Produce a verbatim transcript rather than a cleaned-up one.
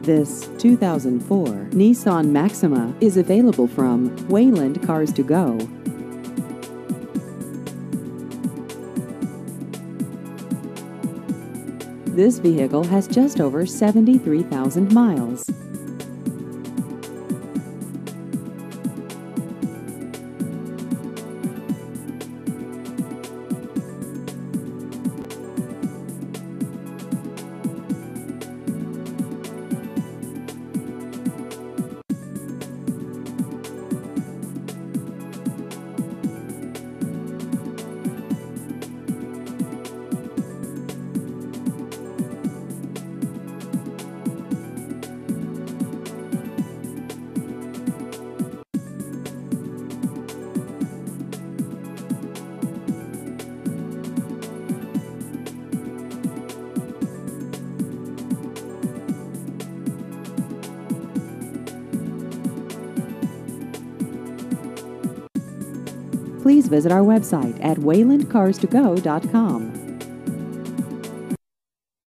This two thousand four Nissan Maxima is available from Wayland Cars to Go. This vehicle has just over seventy-three thousand miles. Please visit our website at wayland cars to go dot com.